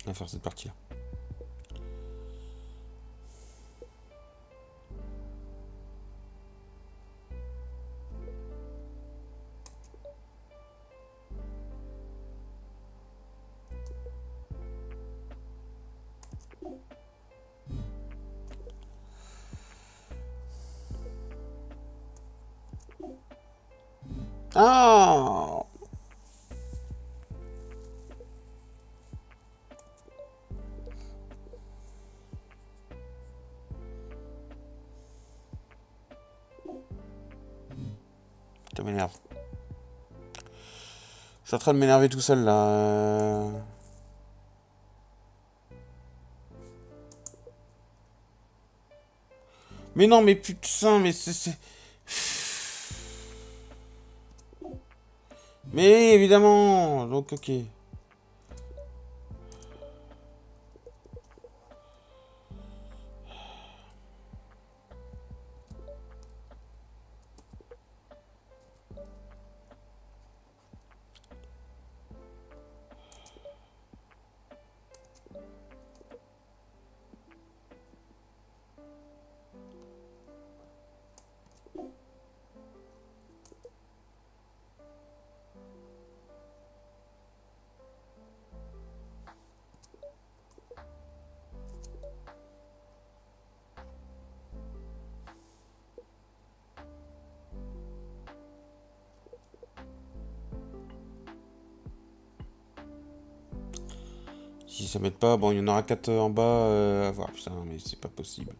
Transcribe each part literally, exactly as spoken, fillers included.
à faire cette partie-là. Ah! Ça m'énerve. Je suis en train de m'énerver tout seul là. Euh. Mais non, mais putain, mais c'est... Mais évidemment. Donc ok. Si ça m'aide pas, bon, il y en aura quatre en bas euh, à voir. Putain, mais c'est pas possible.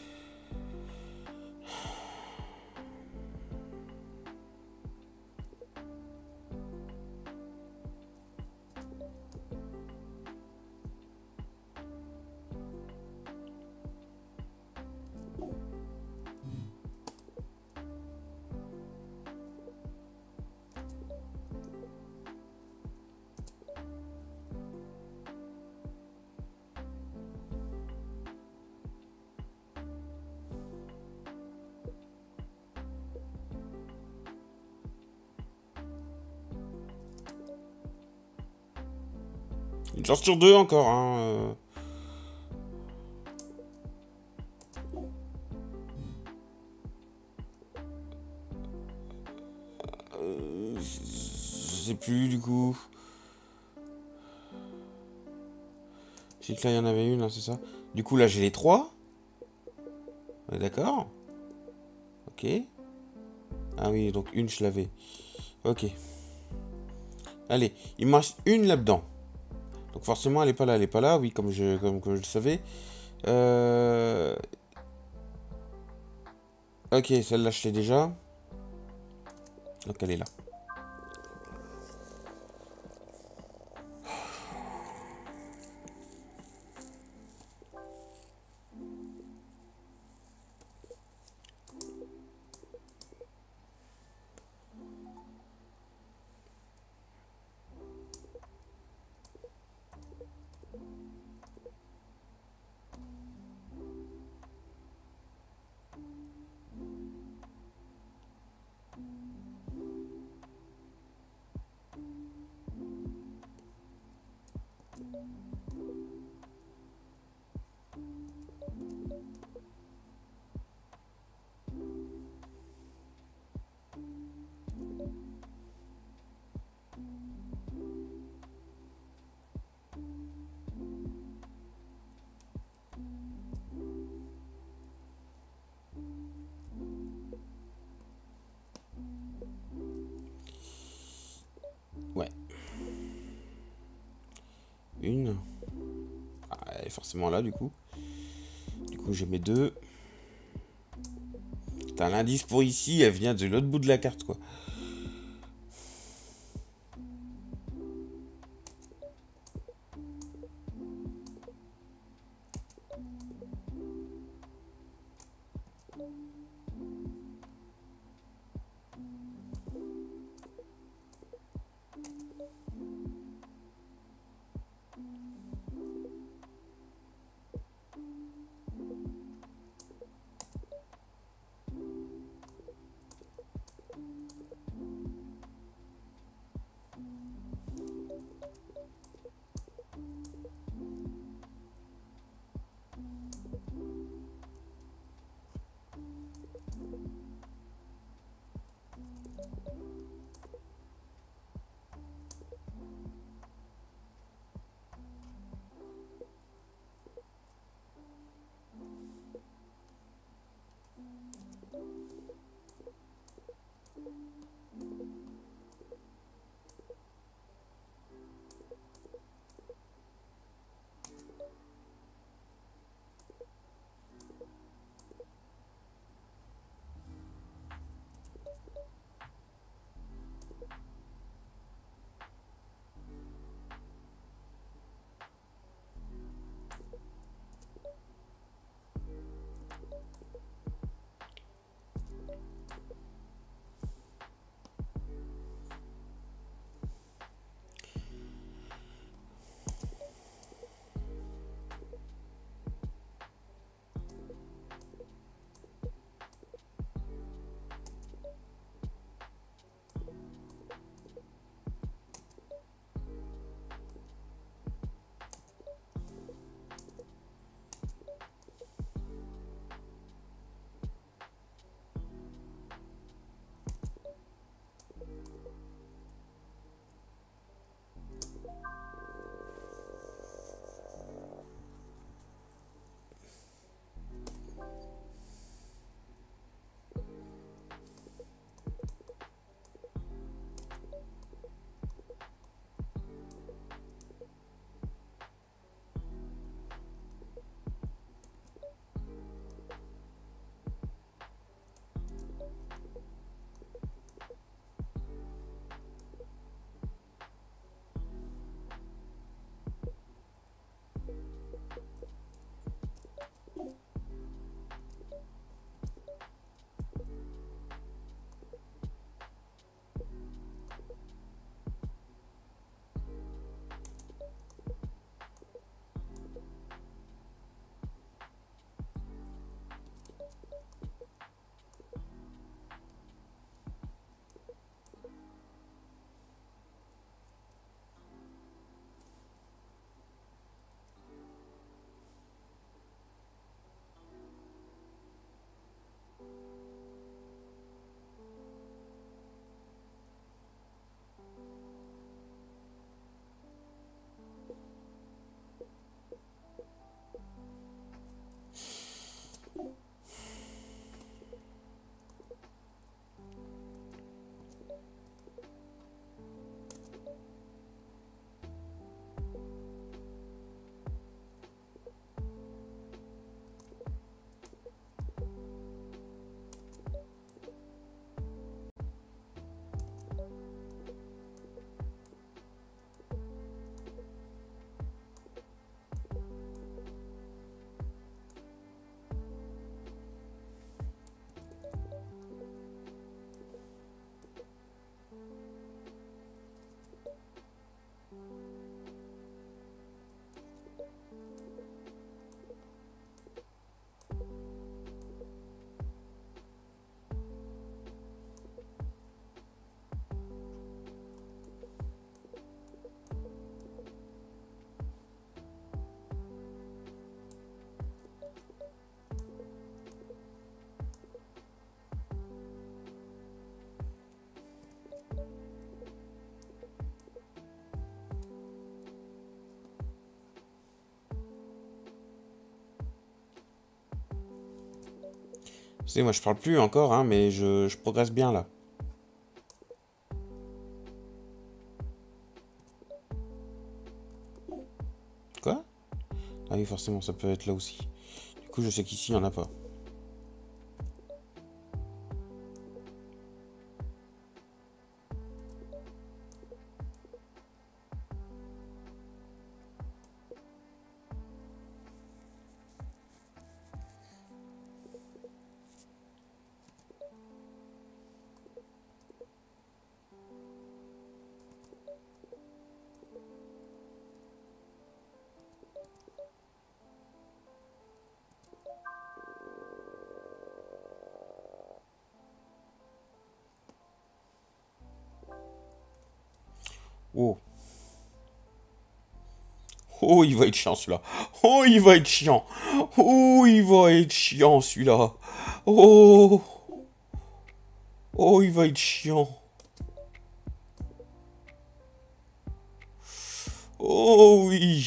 Une chance sur deux encore, hein. euh. Euh, je sais plus du coup. J'ai que là il y en avait une, hein, c'est ça. Du coup là j'ai les trois. Ouais, d'accord. Ok. Ah oui, donc une je l'avais. Ok. Allez, il me reste une là-dedans. Donc forcément elle est pas là, elle est pas là, oui, comme je, comme, comme je le savais. Euh... Ok, celle-là je l'ai déjà. Donc elle est là. Ouais. Une. Ah, elle est forcément là du coup. Du coup j'ai mes deux. T'as l'indice pour ici, elle vient de l'autre bout de la carte quoi. savez, moi je parle plus encore, hein, mais je, je progresse bien là. Quoi? Ah oui, forcément, ça peut être là aussi. Du coup, je sais qu'ici, il n'y en a pas. Oh. Oh, il va être chiant celui-là. Oh, il va être chiant. Oh, il va être chiant celui-là. Oh. Oh, il va être chiant. Oh oui.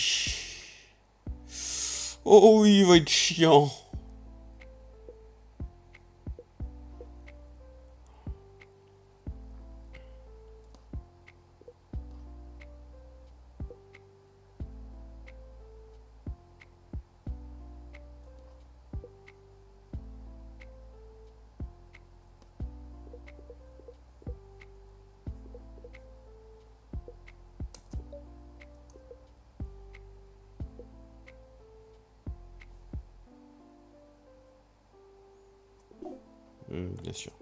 Oh oui, il va être chiant. Hum, bien sûr.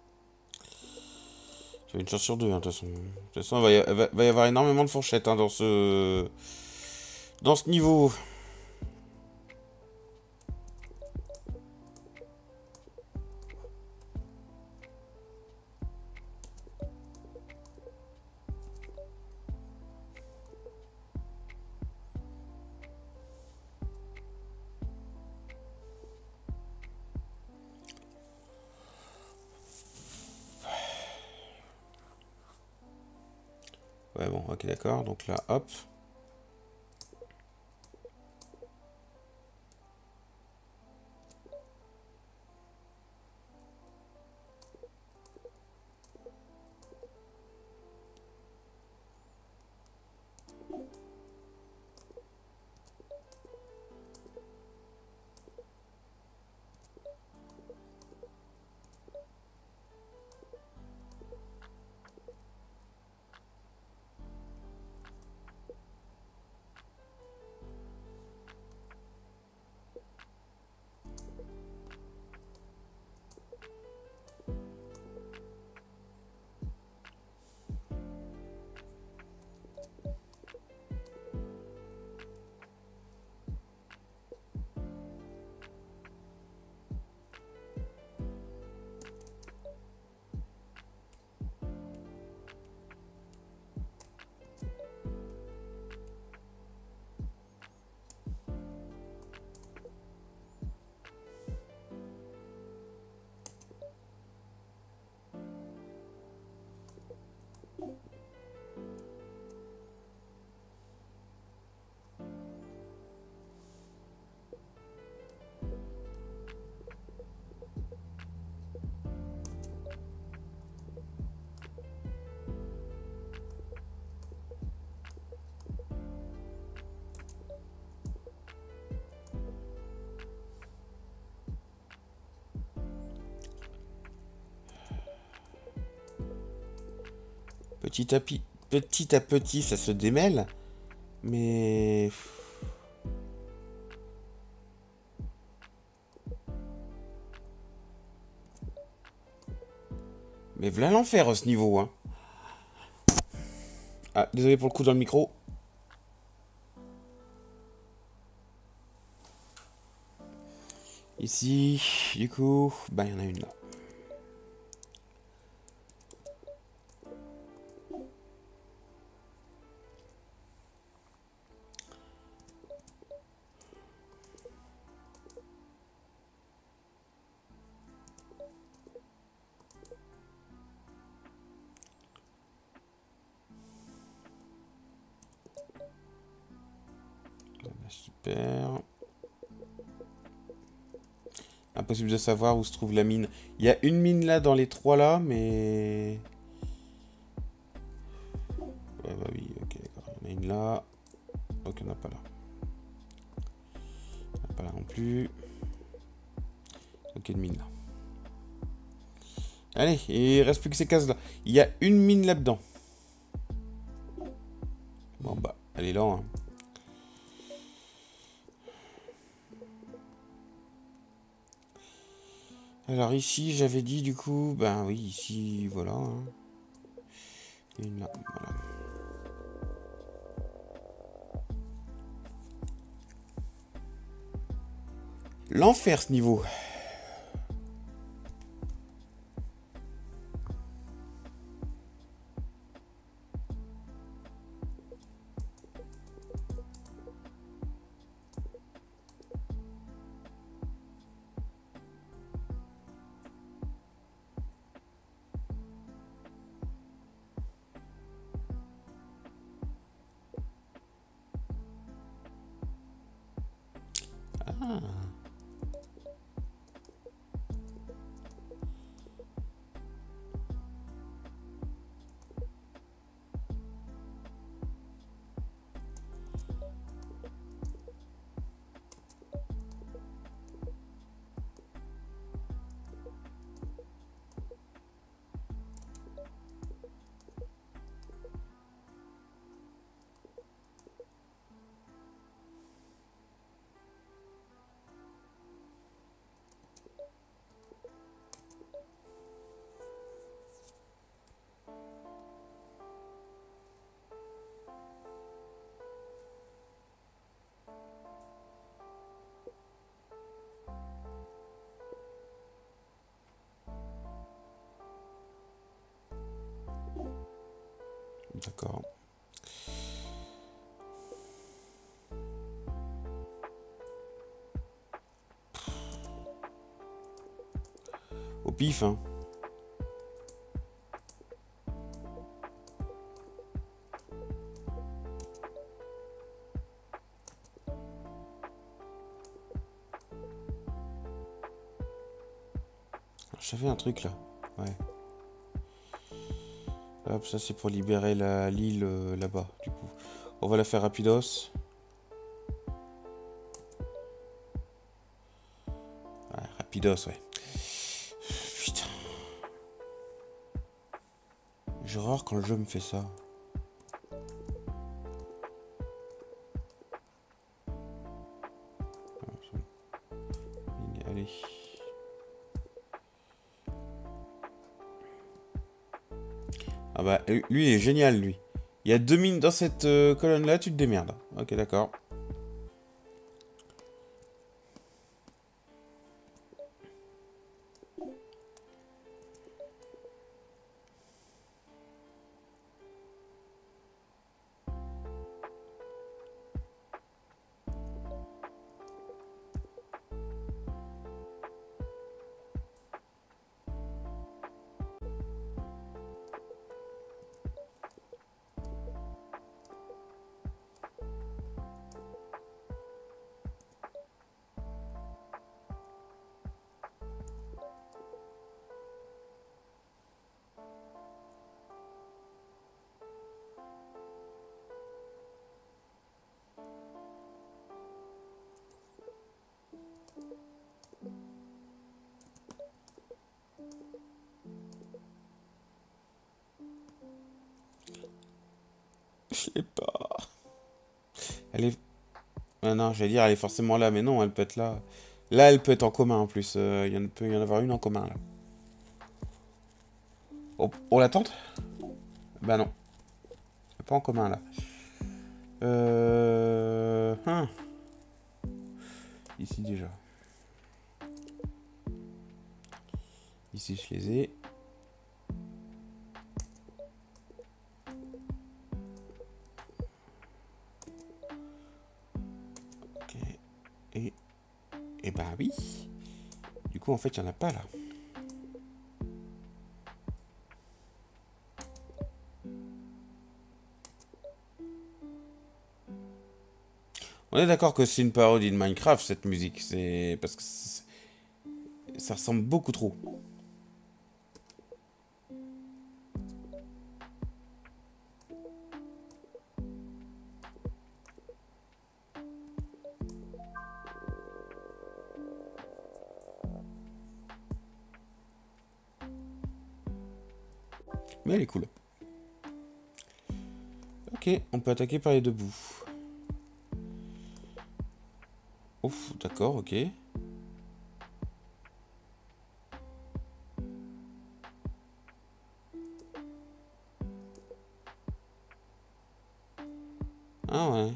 J'avais une chance sur deux, hein, de toute façon. De toute façon, il va y, va- va y avoir énormément de fourchettes hein, dans ce... Dans ce niveau. Ouais, bon, ok, d'accord. Donc là, hop. Petit à petit, petit à petit, ça se démêle. Mais... Mais voilà l'enfer à ce niveau, hein. Ah, désolé pour le coup dans le micro. Ici, du coup, bah il y en a une là. Super. Ah, Impossible de savoir où se trouve la mine. Il y a une mine là dans les trois là, mais... Ouais, bah oui, ok, d'accord. Il y en a une là. Ok, il n'y en a pas là. Il n'y en a pas là non plus. Ok, une mine là. Allez, il reste plus que ces cases là. Il y a une mine là-dedans. Bon bah, elle est là. Hein. Alors ici, j'avais dit du coup... Ben oui, ici, voilà. Hein. Une là, voilà. L'enfer ce niveau. Ah. D'accord. Au pif, hein. J'avais un truc là. Ouais. Hop, ça c'est pour libérer la l'île euh, là-bas, du coup. On va la faire rapidos. Ouais, rapidos, ouais. Putain. J'ai horreur quand le jeu me fait ça. Allez. Ah bah, lui, il est génial, lui. Il y a deux mines dans cette euh, colonne-là, tu te démerdes. Ok, d'accord. Je sais pas. Elle est... Ah non, j'allais dire, elle est forcément là, mais non, elle peut être là. Là, elle peut être en commun, en plus. Euh, Il y en peut y en avoir une en commun, là. Oh, on la tente? Bah non. C'est pas en commun, là. Euh... Hein. Ici, déjà. Ici, je les ai. Ok. Et... Et bah oui. Du coup, en fait, il n'y en a pas, là. On est d'accord que c'est une parodie de Minecraft, cette musique. C'est... Parce que... ça ressemble beaucoup trop. Mais elle est cool. Ok, on peut attaquer par les deux bouts. Ouf, d'accord, ok. Ah ouais.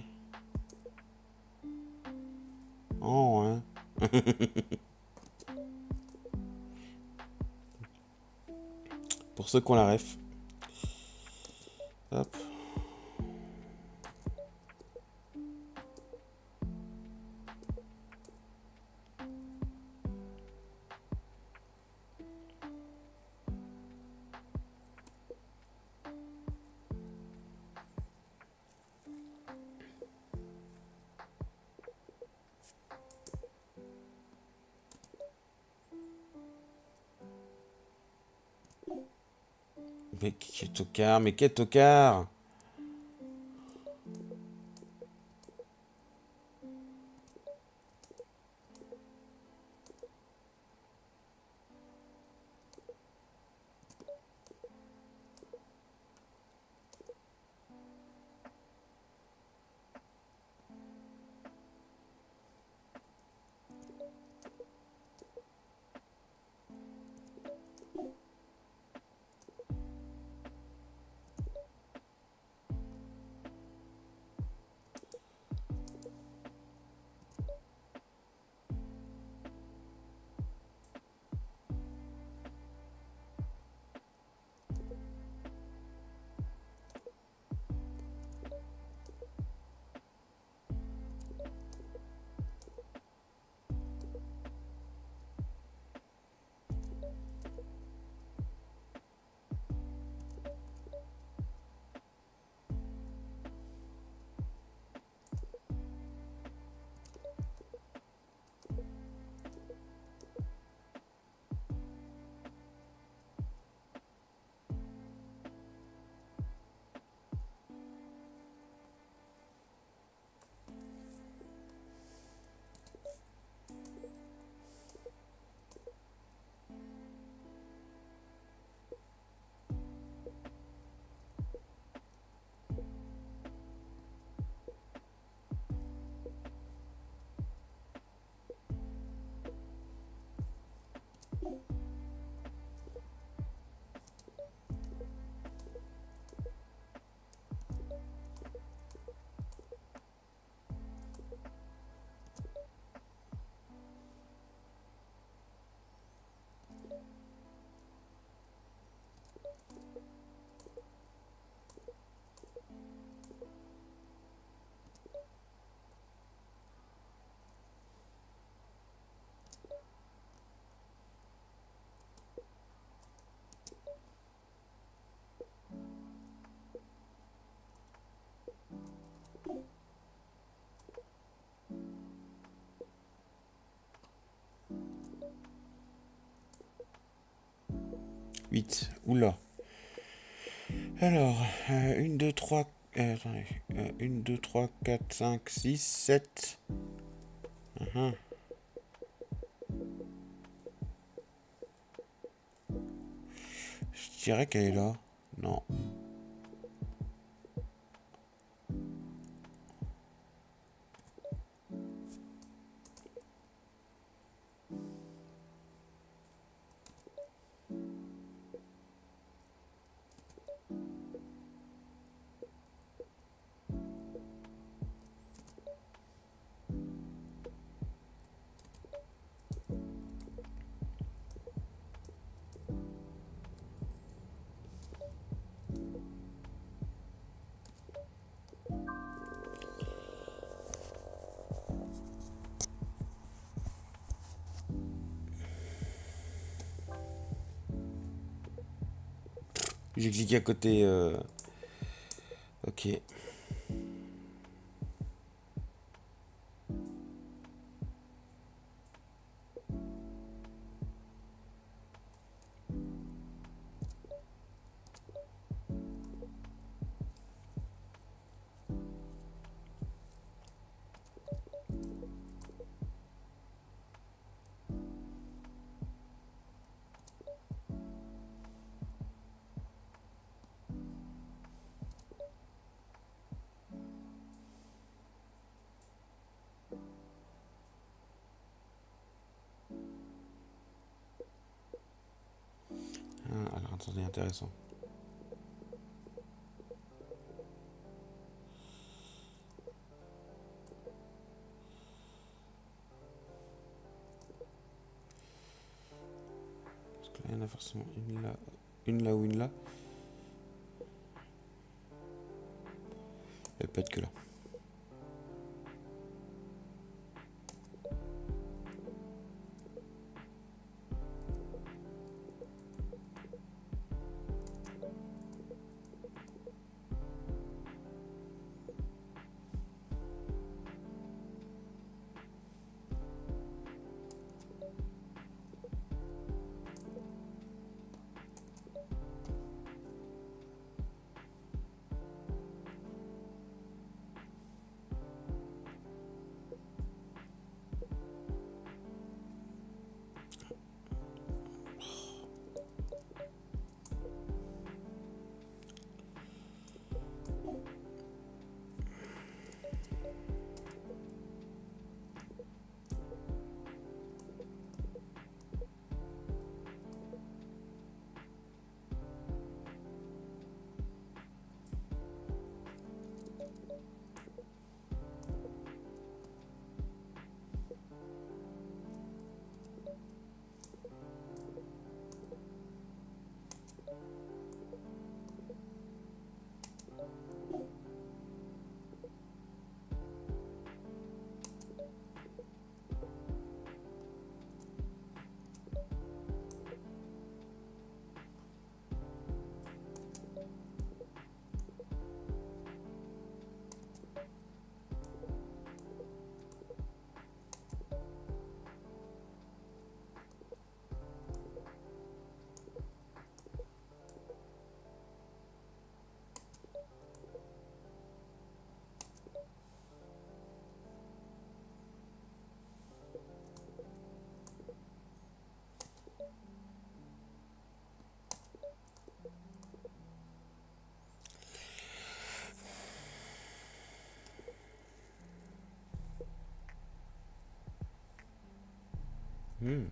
Oh ouais. Pour ceux qui ont la ref. Hop. Mais quel tocard, mais quel tocard! huit. Oula. Alors, euh, un, deux, trois... Euh, attendez. Euh, un, deux, trois, quatre, cinq, six, sept. Uh-huh. Je dirais qu'elle est là. Non. J'ai cliqué à côté. Euh... Ok. Attendez, intéressant. Parce que là, il y en a forcément une là, une là ou une là. Elle peut être que là. Hmm.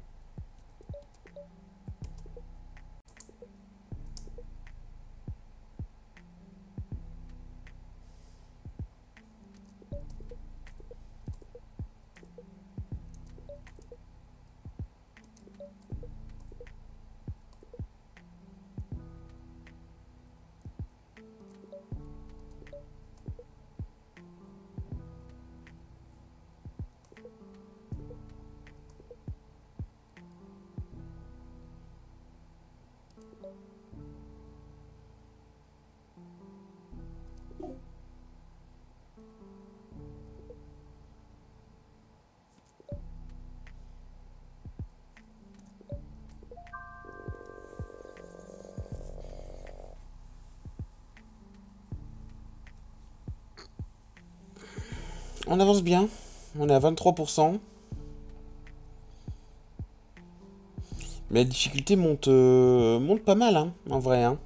On avance bien. On est à vingt-trois pour cent. Mais la difficulté monte, euh, monte pas mal, hein, en vrai. Hein.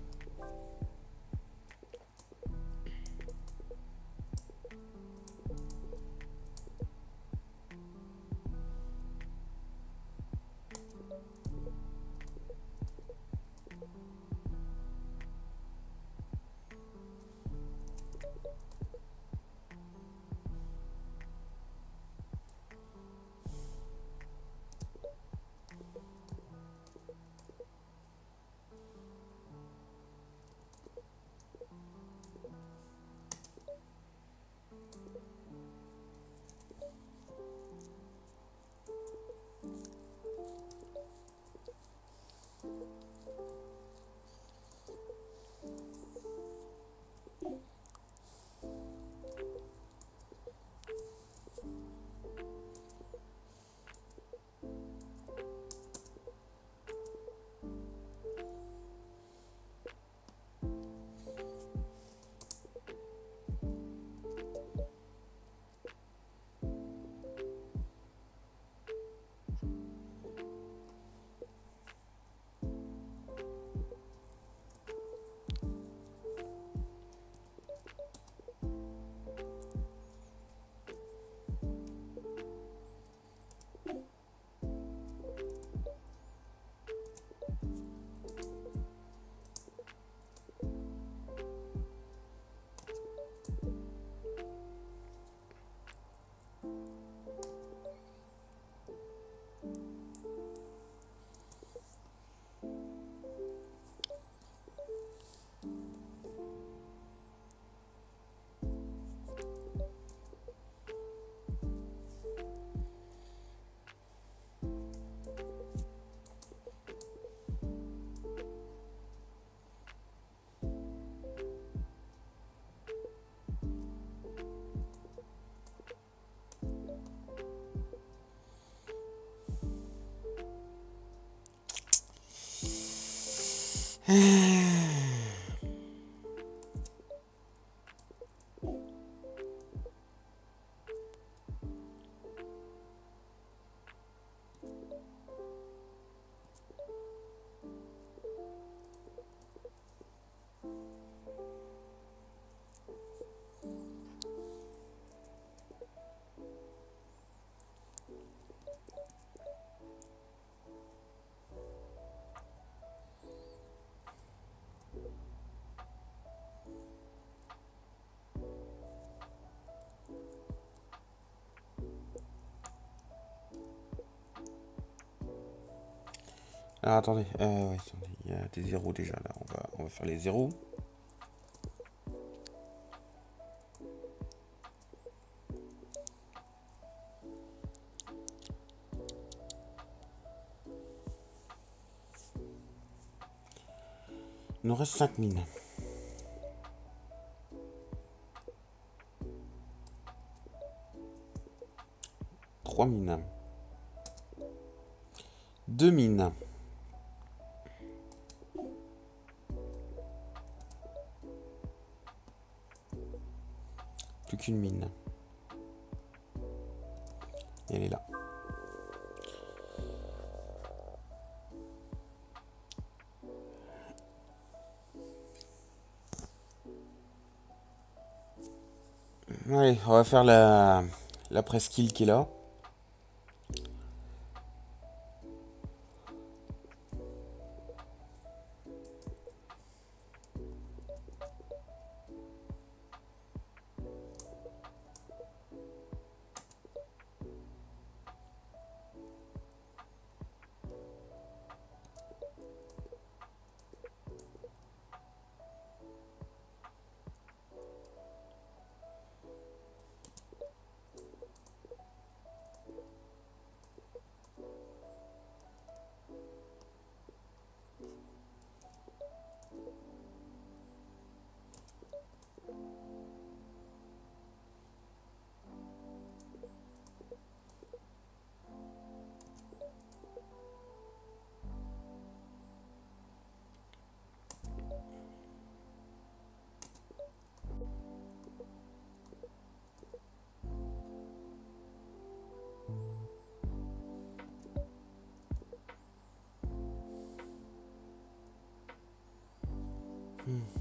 Alors attendez, euh, ouais, attendez, il y a des zéros déjà là, on va, on va faire les zéros. Il nous reste cinq mines. trois mines. deux mines. Plus qu'une mine. Et elle est là. Allez, on va faire la, la presqu'île qui est là. Hmm.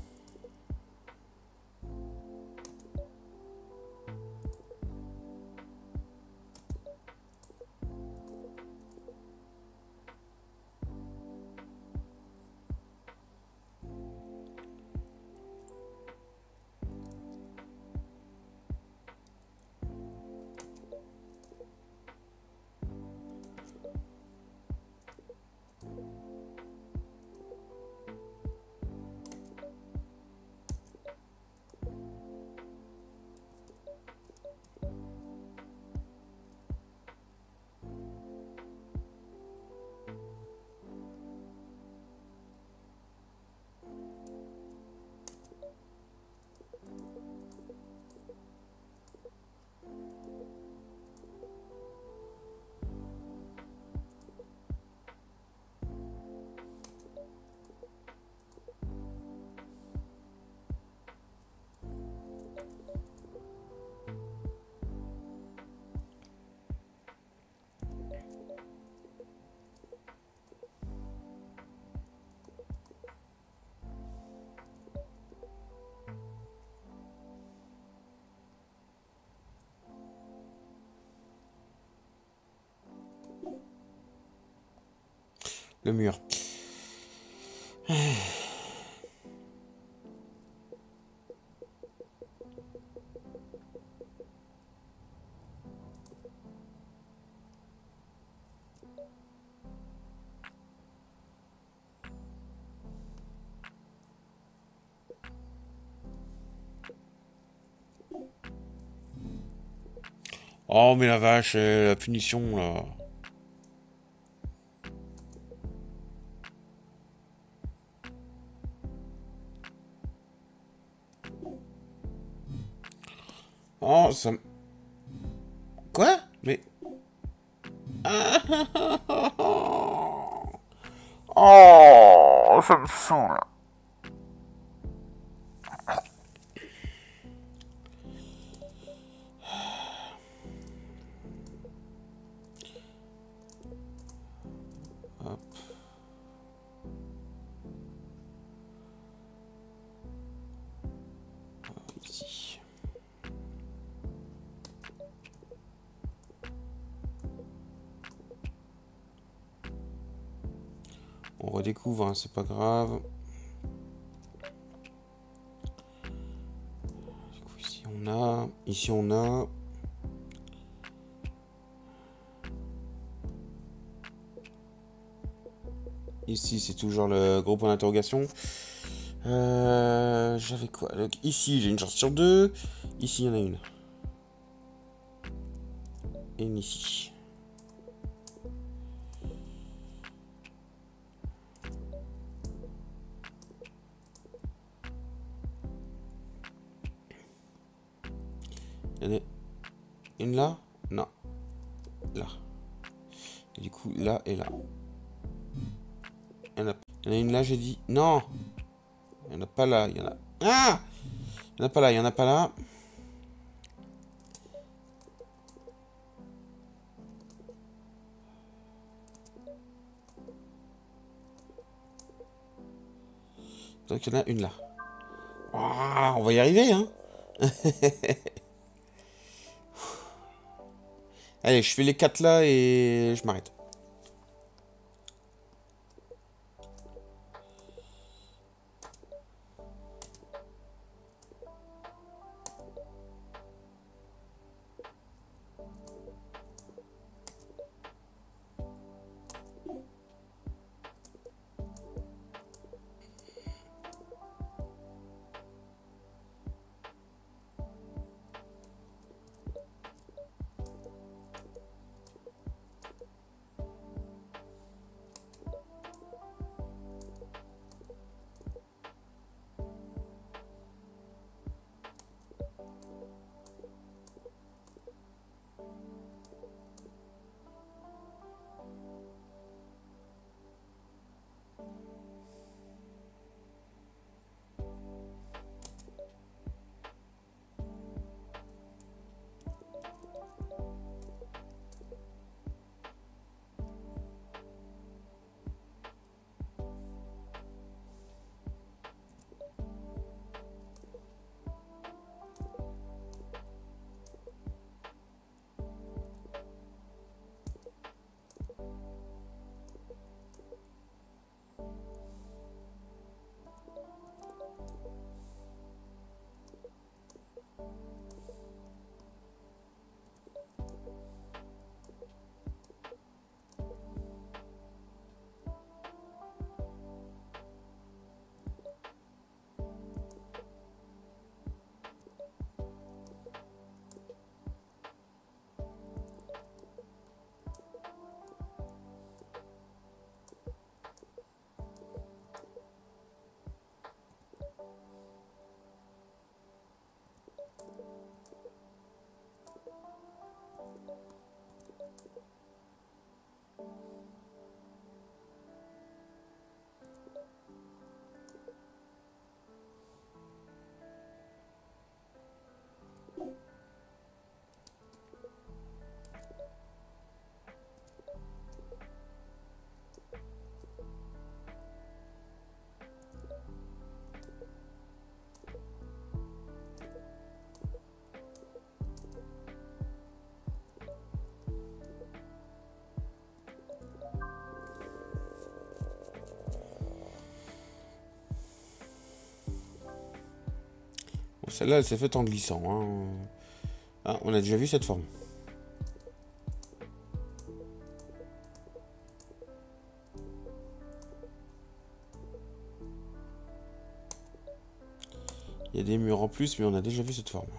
Le mur. Oh mais la vache, euh, la punition là. Oh ça... Quoi? Mais... Oh, Oh, ça me saoule. Hop. Ici. On redécouvre, hein, c'est pas grave. Du coup, ici on a, ici on a. Ici c'est toujours le gros point d'interrogation. Euh, J'avais quoi? Donc, ici j'ai une chance sur deux. Ici il y en a une. Et une ici. Il y en a une là? Non. Là. Et du coup, là et là. Il y en a, il y en a une là, j'ai dit. Non! Il n'y en a pas là. Il y en a. Ah! Il n'y en a pas là, il n'y en a pas là. Donc il y en a une là. Ah, on va y arriver, hein? Allez, je fais les quatre là et je m'arrête. Bon, celle-là, elle s'est faite en glissant. Hein. Ah, on a déjà vu cette forme. Il y a des murs en plus, mais on a déjà vu cette forme.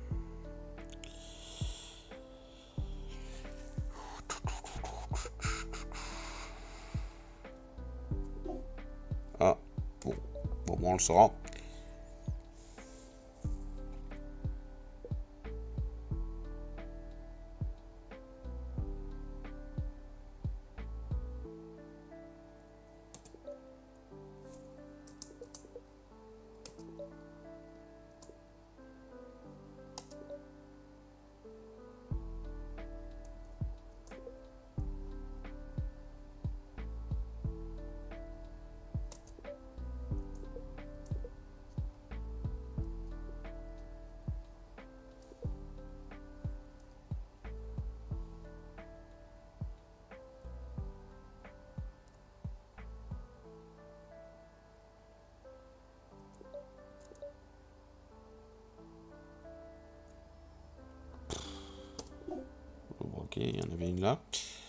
Ah, bon, bon, bon on le saura. Ok, il y en avait une là.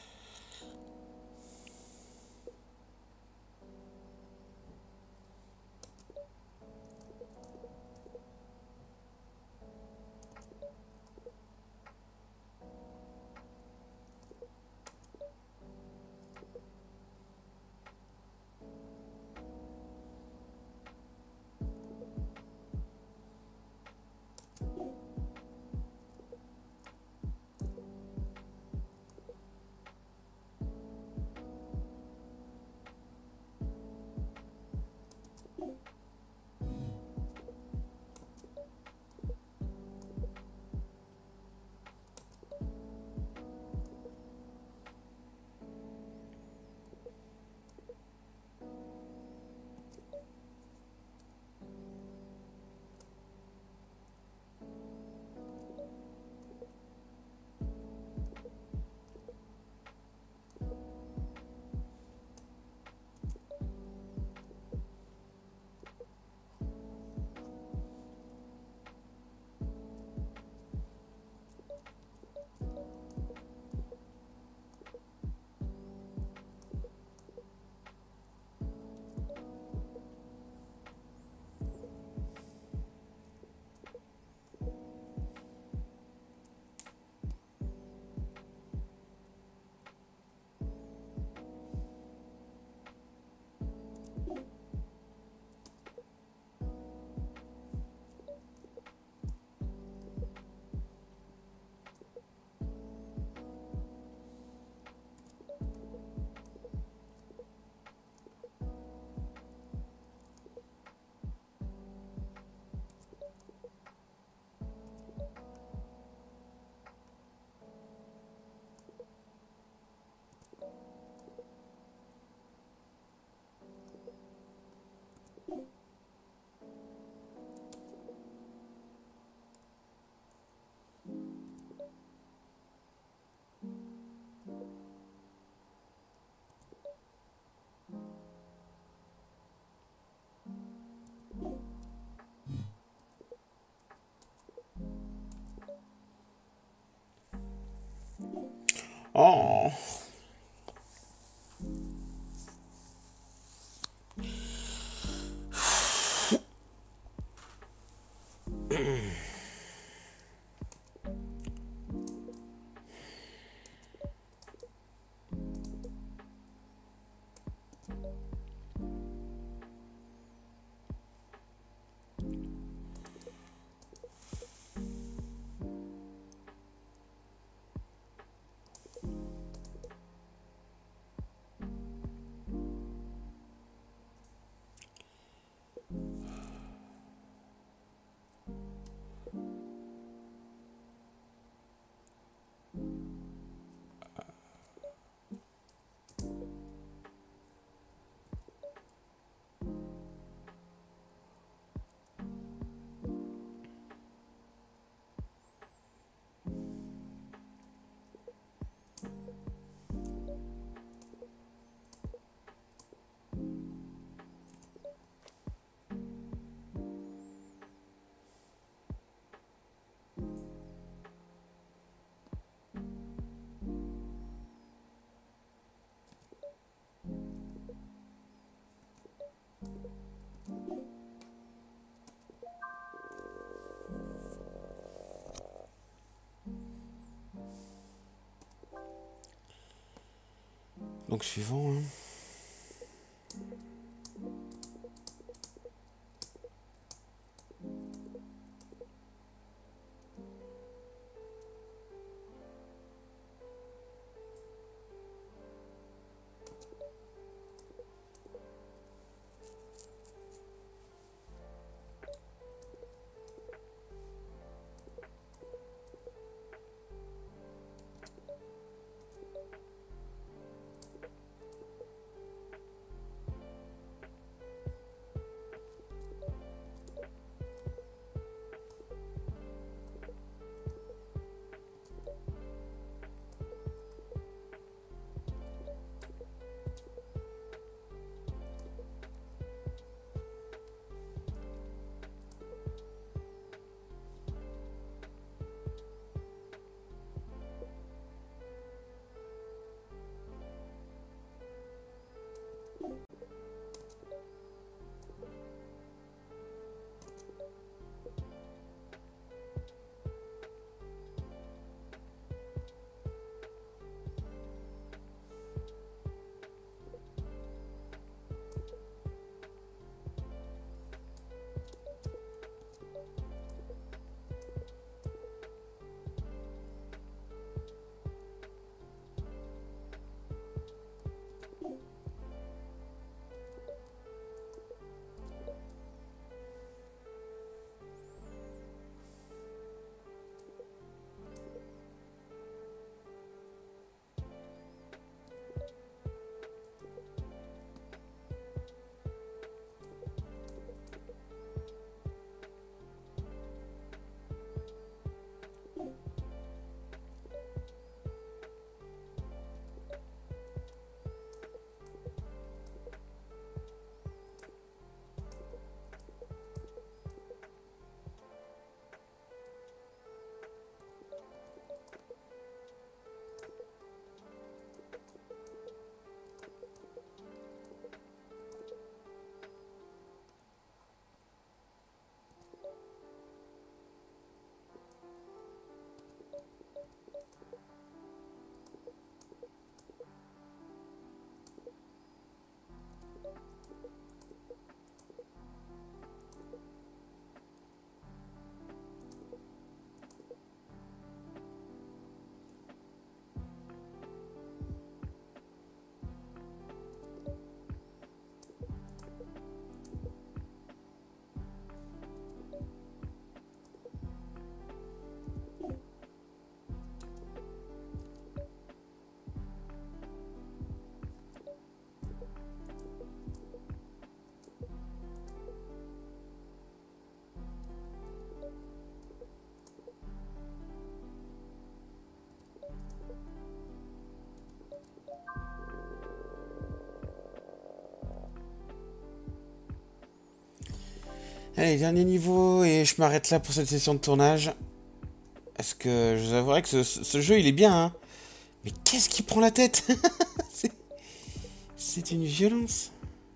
Oh. Donc suivant. Hein. Allez, dernier niveau, et je m'arrête là pour cette session de tournage. Parce que je vous avouerai que ce, ce jeu, il est bien, hein. Mais qu'est-ce qui prend la tête? C'est une violence.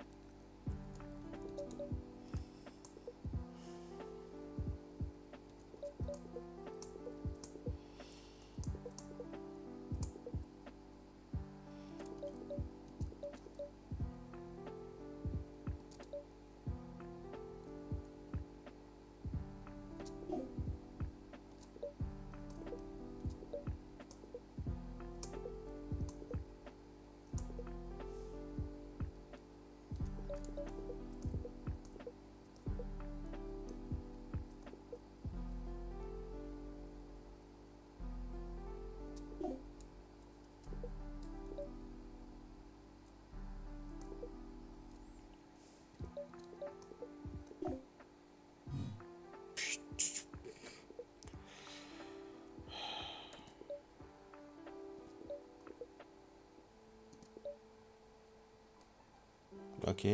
Ok.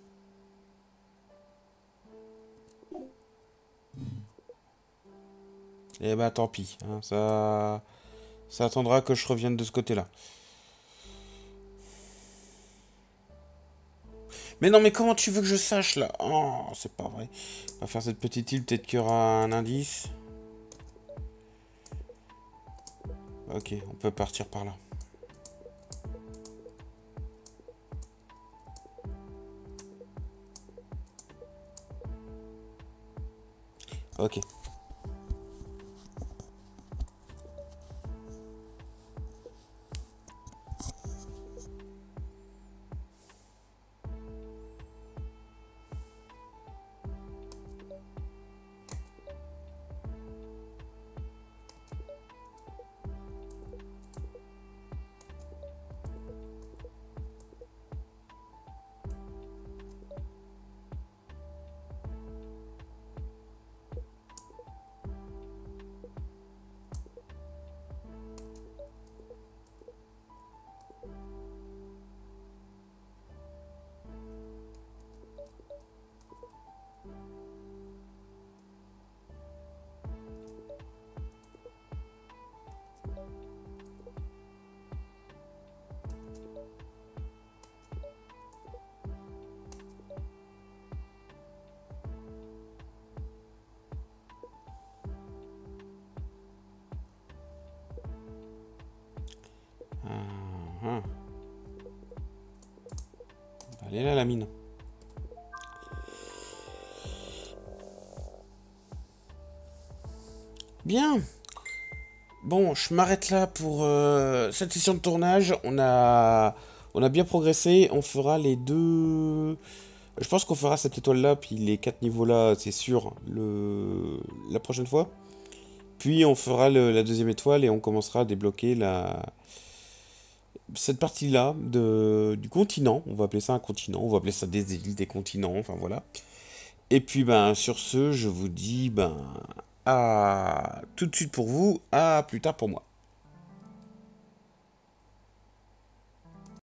Eh bah tant pis, hein, ça... ça attendra que je revienne de ce côté-là. Mais non, mais comment tu veux que je sache là? Oh, c'est pas vrai. On va faire cette petite île, peut-être qu'il y aura un indice. Ok, on peut partir par là. Ok. Ah, ah. Elle est là, la mine. Bien. Bon, je m'arrête là pour euh, cette session de tournage. On a, on a bien progressé. On fera les deux... Je pense qu'on fera cette étoile-là, puis les quatre niveaux-là, c'est sûr, le... la prochaine fois. Puis on fera le- la deuxième étoile et on commencera à débloquer la... cette partie-là de... du continent. On va appeler ça un continent. On va appeler ça des îles, des continents, enfin voilà. Et puis, ben, sur ce, je vous dis, ben, à tout de suite pour vous, à plus tard pour moi.